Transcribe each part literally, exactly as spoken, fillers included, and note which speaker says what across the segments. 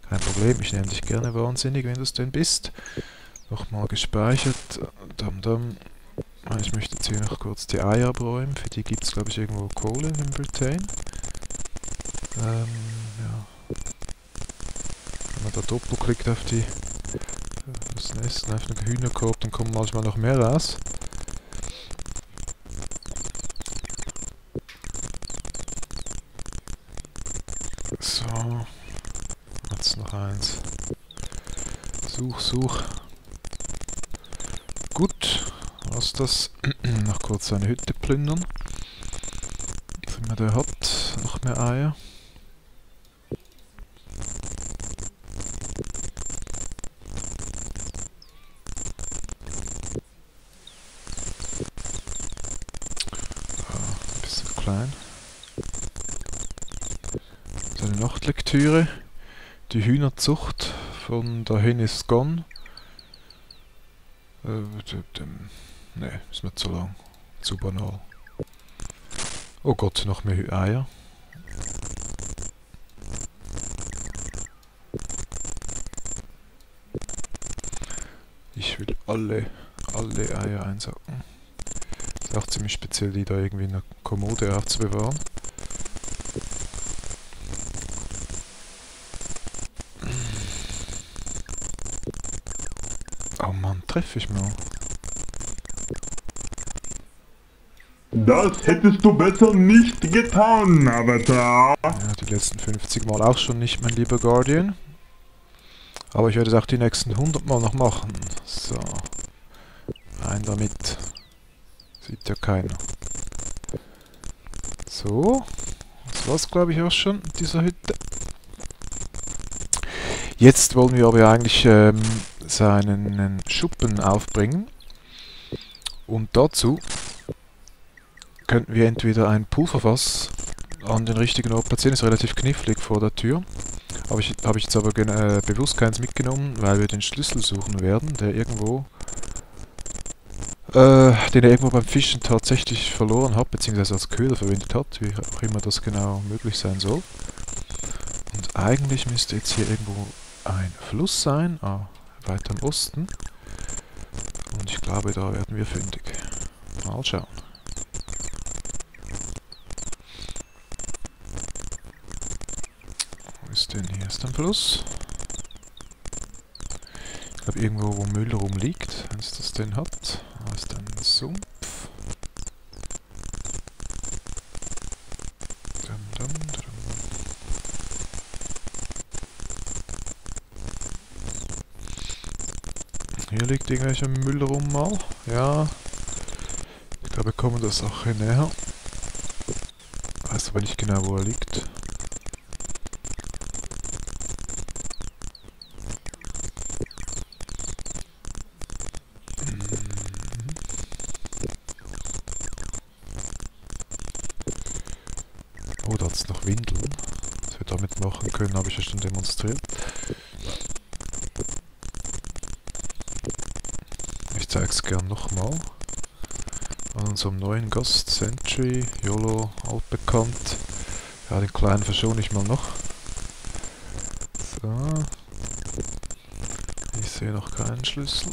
Speaker 1: Kein Problem, ich nehme dich gerne wahnsinnig, wenn du es denn bist. Nochmal gespeichert. Dum -dum. Ich möchte jetzt hier noch kurz die Eier abräumen. Für die gibt es, glaube ich, irgendwo Kohle in Britain. Ähm, ja. Wenn man da doppelklickt auf die das Nest, auf den Hühnerkorb, dann kommen manchmal noch mehr raus. So. Jetzt noch eins. Such, such. Gut. Was das? Noch kurz seine Hütte plündern. Was immer der hat. Noch mehr Eier. Ein bisschen klein. Seine Nachtlektüre. Die Hühnerzucht von dahin ist gone. Äh, ne, ist mir zu lang. Zu banal. Oh Gott, noch mehr Eier. Ich will alle, alle Eier einsacken. Ist auch ziemlich speziell, die da irgendwie in der Kommode aufzubewahren. Oh Mann, treffe ich mal.
Speaker 2: Das hättest du besser nicht getan, Avatar.
Speaker 1: Ja, die letzten fünfzig Mal auch schon nicht, mein lieber Guardian. Aber ich werde es auch die nächsten hundert Mal noch machen. So. Rein damit. Sieht ja keiner. So. Das war's, glaube ich, auch schon mit dieser Hütte. Jetzt wollen wir aber eigentlich ähm, seinen Schuppen aufbringen. Und dazu könnten wir entweder ein Pulverfass an den richtigen Ort platzieren. Ist relativ knifflig vor der Tür. Habe ich, hab ich jetzt aber äh, bewusst keins mitgenommen, weil wir den Schlüssel suchen werden, der irgendwo, äh, den er irgendwo beim Fischen tatsächlich verloren hat, beziehungsweise als Köder verwendet hat, wie auch immer das genau möglich sein soll. Und eigentlich müsste jetzt hier irgendwo ein Fluss sein, ah, weiter im Osten. Und ich glaube, da werden wir fündig. Mal schauen. Wo ist denn hier? Ist ein Fluss? Ich glaube irgendwo, wo Müll rumliegt, wenn es das denn hat. Da ist ein Sumpf. Dum, dum, dum. Hier liegt irgendwelcher Müll rum mal. Ja. Ich glaube, wir kommen der Sache näher. Weiß aber nicht genau, wo er liegt. Oh, da hat es noch Windeln. Was wir damit machen können, habe ich ja schon demonstriert. Ich zeige es gern nochmal. An unserem neuen Gast, Sentry, YOLO, altbekannt. Ja, den kleinen verschone ich mal noch. So. Ich sehe noch keinen Schlüssel.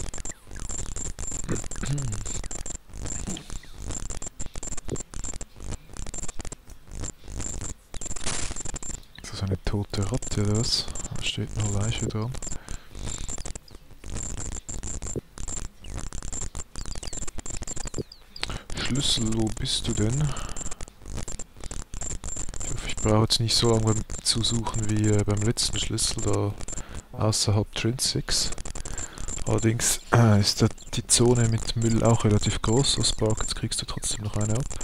Speaker 1: Ist das eine tote Ratte oder was? Da steht noch Leiche dran. Schlüssel, wo bist du denn? Ich hoffe, ich brauche jetzt nicht so lange beim zu suchen wie äh, beim letzten Schlüssel da außerhalb Trinsics. Allerdings äh, ist da die Zone mit Müll auch relativ groß. Aus Spark, jetzt kriegst du trotzdem noch eine ab.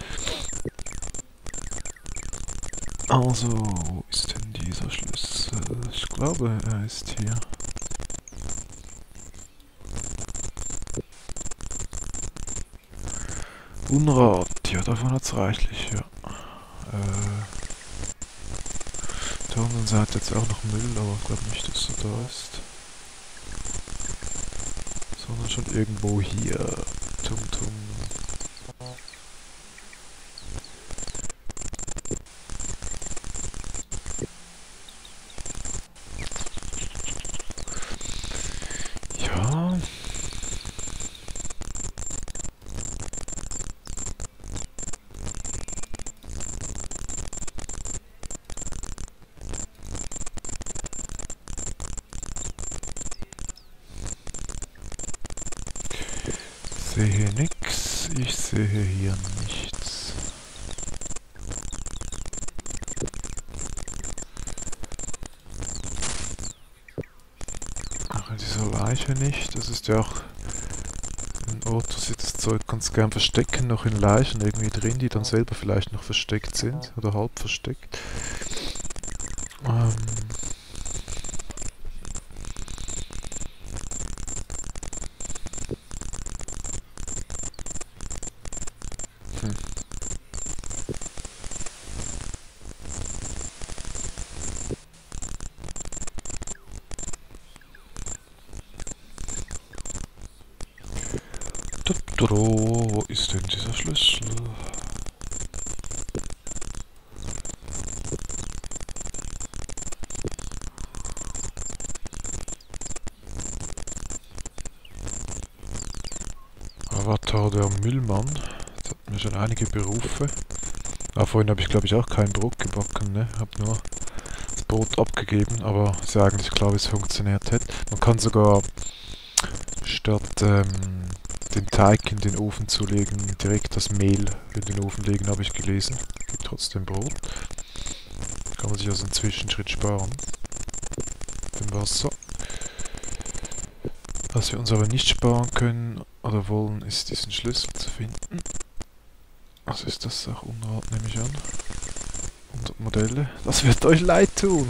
Speaker 1: Also, wo ist denn dieser Schlüssel? Ich glaube, er ist hier. Unrat, ja, davon hat es reichlich, ja. Äh, auf der anderen Seite jetzt auch noch Müll, aber ich glaube nicht, dass er da ist. Sondern schon irgendwo hier. Tum tum. sehe hier nichts, ich sehe hier nichts. Auch in dieser Leiche nicht, das ist ja auch ein Ort, wo sie das Zeug ganz gern verstecken, noch in Leichen irgendwie drin, die dann selber vielleicht noch versteckt sind oder halb versteckt. Ähm hm. Wo ist denn dieser Schlüssel? Avatar der Müllmann. Jetzt hatten wir schon einige Berufe. Ah, vorhin habe ich glaube ich auch kein Brot gebacken, ne? Hab nur das Brot abgegeben, aber ist ja eigentlich klar, wie es funktioniert hat. Man kann sogar statt ähm, den Teig in den Ofen zu legen, direkt das Mehl in den Ofen legen, habe ich gelesen. Gibt trotzdem Brot. Kann man sich also einen Zwischenschritt sparen. Dem Wasser. Was wir uns aber nicht sparen können oder wollen, ist diesen Schlüssel zu finden. Also ist das auch Unrat, nehme ich an. Und Modelle. Das wird euch leid tun.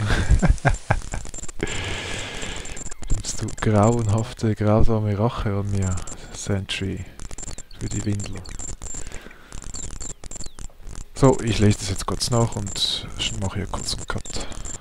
Speaker 1: Nimmst du grauenhafte, grausame Rache an mir, Sentry, für die Windel. So, ich lese das jetzt kurz nach und mache hier kurz einen Cut.